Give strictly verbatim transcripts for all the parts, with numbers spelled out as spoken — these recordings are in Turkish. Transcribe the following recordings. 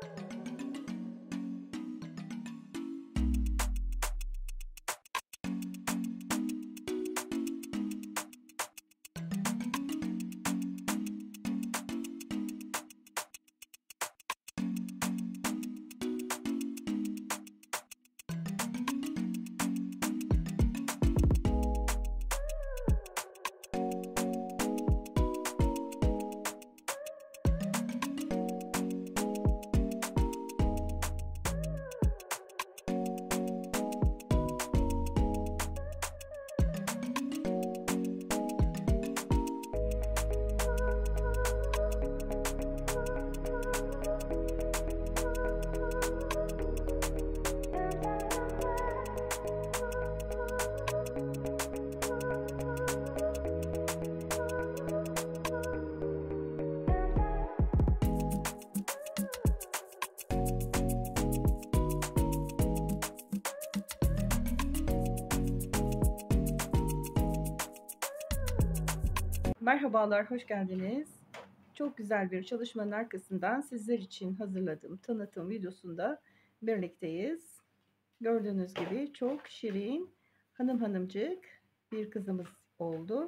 Merhabalar, hoş geldiniz. Çok güzel bir çalışmanın arkasından sizler için hazırladığım tanıtım videosunda birlikteyiz. Gördüğünüz gibi çok şirin, hanım hanımcık bir kızımız oldu.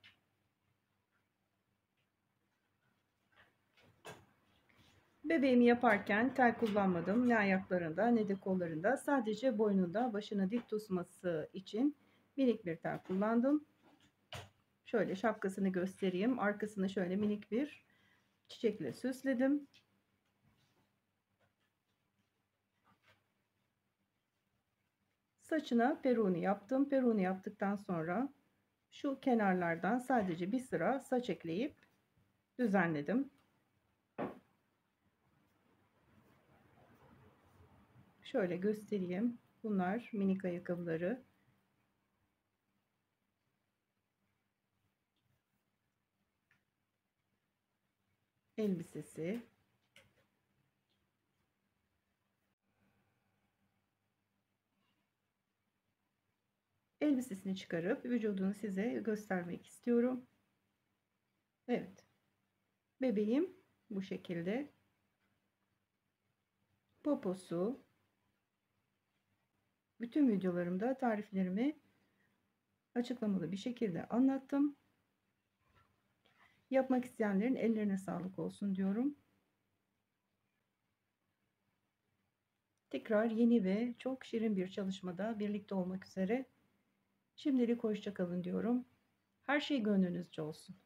Bebeğimi yaparken tel kullanmadım. Ne ayaklarında ne de kollarında. Sadece boynunda başını dik tutması için minik bir tel kullandım. Şöyle şapkasını göstereyim. Arkasını şöyle minik bir çiçekle süsledim. Saçına peruni yaptım. Peruni yaptıktan sonra şu kenarlardan sadece bir sıra saç ekleyip düzenledim. Şöyle göstereyim. Bunlar minik ayakkabıları. Elbisesi. Elbisesini çıkarıp vücudunu size göstermek istiyorum. Evet. Bebeğim bu şekilde. Poposu. Bütün videolarımda tariflerimi açıklamalı bir şekilde anlattım. Yapmak isteyenlerin ellerine sağlık olsun diyorum. Tekrar yeni ve çok şirin bir çalışmada birlikte olmak üzere. Şimdilik hoşça kalın diyorum. Her şey gönlünüzce olsun.